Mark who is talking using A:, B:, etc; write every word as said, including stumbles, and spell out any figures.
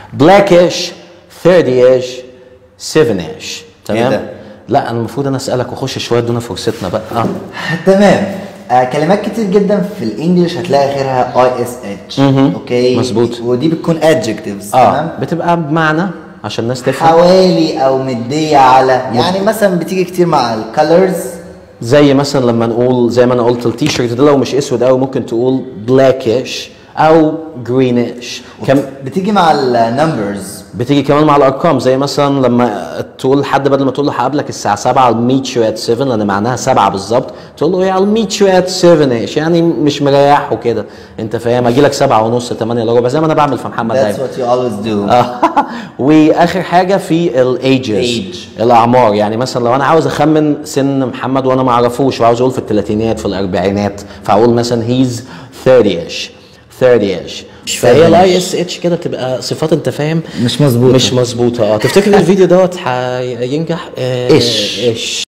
A: blackish thirty-ish seven-ish. تمام؟
B: ده؟
A: لا انا المفروض انا اسالك واخش شويه دون فرصتنا بقى. اه
B: تمام. آه كلمات كتير جدا في الانجليش هتلاقي اخرها اي اس اتش. اوكي
A: مظبوط.
B: ودي بتكون adjectives.
A: اه
B: تمام،
A: بتبقى بمعنى عشان الناس تفهم.
B: حوالي او مديه على، يعني مثلا بتيجي كتير مع الكالرز.
A: زي مثلا لما نقول زي ما انا قلت التيشيرت ده لو مش اسود قوي ممكن تقول blackish او greenish. كم
B: بتيجي مع النمبرز.
A: بتيجي كمان مع الارقام، زي مثلا لما تقول لحد بدل ما تقول له هقابلك الساعه سبعة I'll meet you at seven لان معناها سبعة بالظبط، تقول له I'll meet you at seven-ish يعني مش مريح وكده، انت فاهم؟ اجي لك سبعة ونص تمانية الا ربع زي ما انا بعمل في محمد
B: That's
A: دايما.
B: what you always do.
A: واخر حاجه في الايجز،
B: Age.
A: الاعمار. يعني مثلا لو انا عاوز اخمن سن محمد وانا ما اعرفوش وعاوز اقول في الثلاثينات في الاربعينات، فاقول مثلا he's thirty-ish thirty-ish. فهي الاي اس اتش كده بتبقى صفات انت فاهم
B: مش مظبوطه
A: مش مظبوطه. اه تفتكر الفيديو دوت هينجح؟
B: ايش
A: ايش